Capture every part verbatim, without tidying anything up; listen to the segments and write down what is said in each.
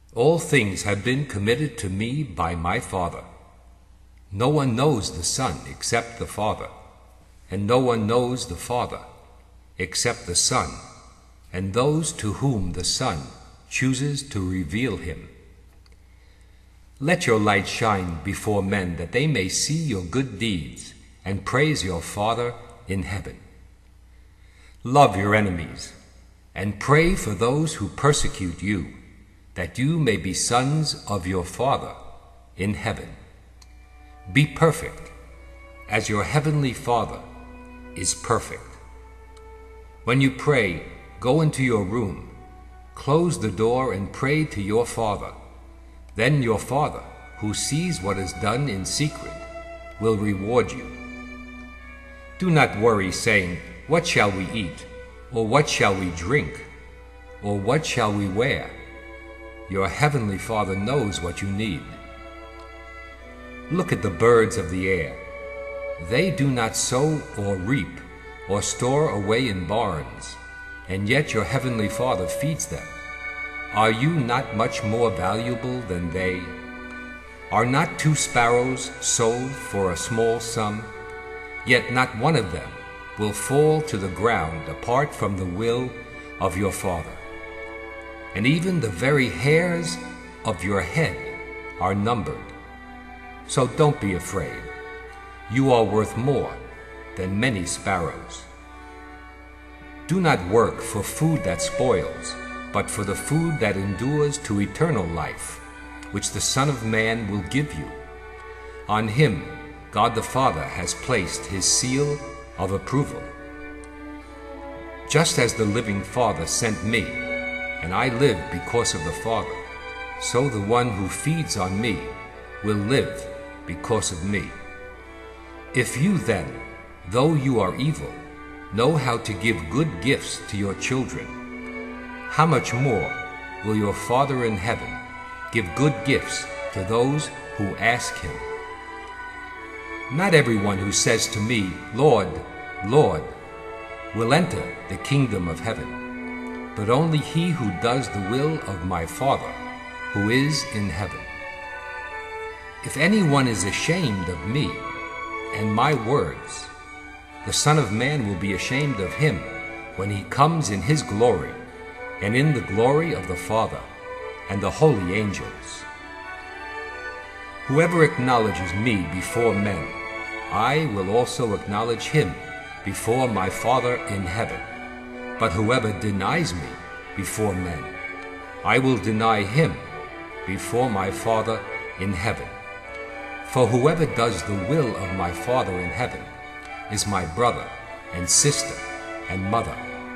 All things have been committed to me by my Father. No one knows the Son except the Father, and no one knows the Father except the Son, and those to whom the Son chooses to reveal him. Let your light shine before men, that they may see your good deeds and praise your Father in heaven. Love your enemies, and pray for those who persecute you, that you may be sons of your Father in heaven. Be perfect, as your heavenly Father is perfect. When you pray, go into your room, close the door and pray to your Father. Then your Father, who sees what is done in secret, will reward you. Do not worry, saying, "What shall we eat? Or what shall we drink? Or what shall we wear?" Your heavenly Father knows what you need. Look at the birds of the air. They do not sow or reap or store away in barns, and yet your heavenly Father feeds them. Are you not much more valuable than they? Are not two sparrows sold for a small sum? Yet not one of them will fall to the ground apart from the will of your Father. And even the very hairs of your head are numbered. So don't be afraid. You are worth more than many sparrows. Do not work for food that spoils, but for the food that endures to eternal life, which the Son of Man will give you. On him God the Father has placed his seal of approval. Just as the living Father sent me, and I live because of the Father, so the one who feeds on me will live because of me. If you then, though you are evil, know how to give good gifts to your children, how much more will your Father in heaven give good gifts to those who ask him? Not everyone who says to me, "Lord, Lord," will enter the kingdom of heaven, but only he who does the will of my Father who is in heaven. If anyone is ashamed of me and my words, the Son of Man will be ashamed of him when he comes in his glory and in the glory of the Father and the holy angels. Whoever acknowledges me before men, I will also acknowledge him before my Father in heaven. But whoever denies me before men, I will deny him before my Father in heaven. For whoever does the will of my Father in heaven is my brother and sister and mother.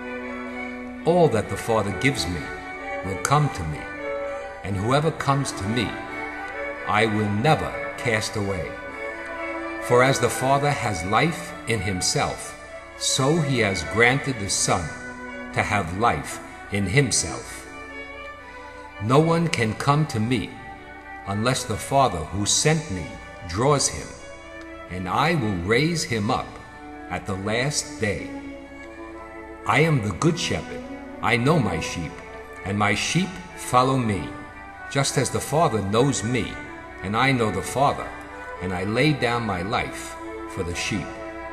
All that the Father gives me will come to me, and whoever comes to me, I will never cast away. For as the Father has life in himself, so he has granted the Son to have life in himself. No one can come to me unless the Father who sent me draws him, and I will raise him up at the last day. I am the good shepherd. I know my sheep, and my sheep follow me, just as the Father knows me, and I know the Father, and I lay down my life for the sheep.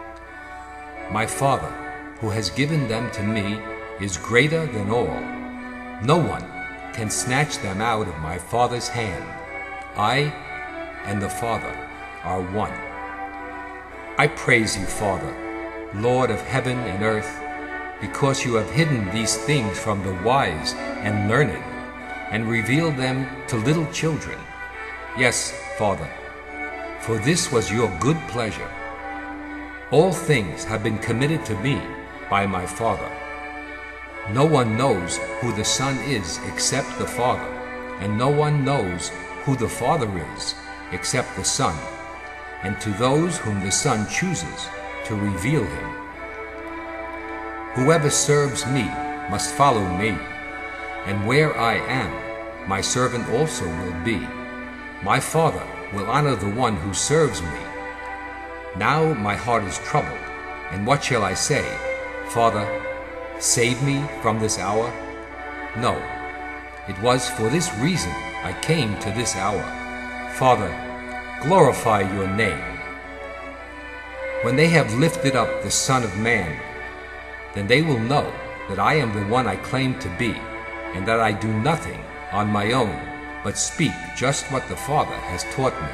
My Father, who has given them to me, is greater than all. No one can snatch them out of my Father's hand. I and the Father are one. I praise you, Father, Lord of heaven and earth, because you have hidden these things from the wise and learned, and revealed them to little children. Yes, Father, for this was your good pleasure. All things have been committed to me by my Father. No one knows who the Son is except the Father, and no one knows who the Father is except the Son, and to those whom the Son chooses to reveal him. Whoever serves me must follow me, and where I am, my servant also will be. My Father will honor the one who serves me. Now my heart is troubled, and what shall I say? Father, save me from this hour? No, it was for this reason I came to this hour. Father, glorify your name. When they have lifted up the Son of Man, then they will know that I am the one I claim to be, and that I do nothing on my own, but speak just what the Father has taught me.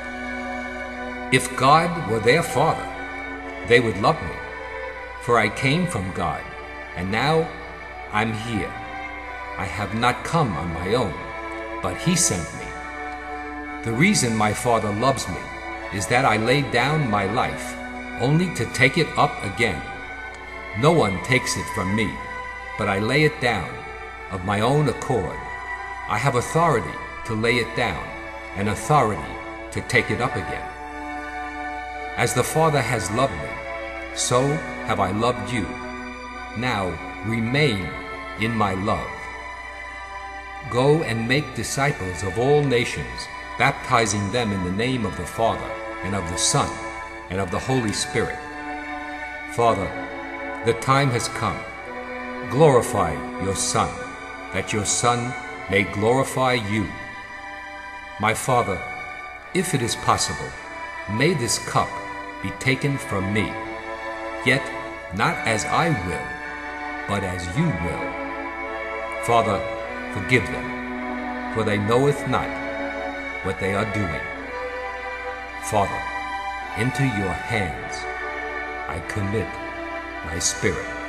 If God were their Father, they would love me, for I came from God, and now I'm here. I have not come on my own, but He sent me. The reason my Father loves me is that I laid down my life only to take it up again. No one takes it from me, but I lay it down of my own accord. I have authority to lay it down and authority to take it up again. As the Father has loved me, so have I loved you. Now remain in my love. Go and make disciples of all nations, baptizing them in the name of the Father, and of the Son, and of the Holy Spirit. Father, the time has come. Glorify your Son, that your Son may glorify you. My Father, if it is possible, may this cup be taken from me, yet not as I will, but as you will. Father, forgive them, for they knoweth not what they are doing. Father, into your hands I commit my spirit.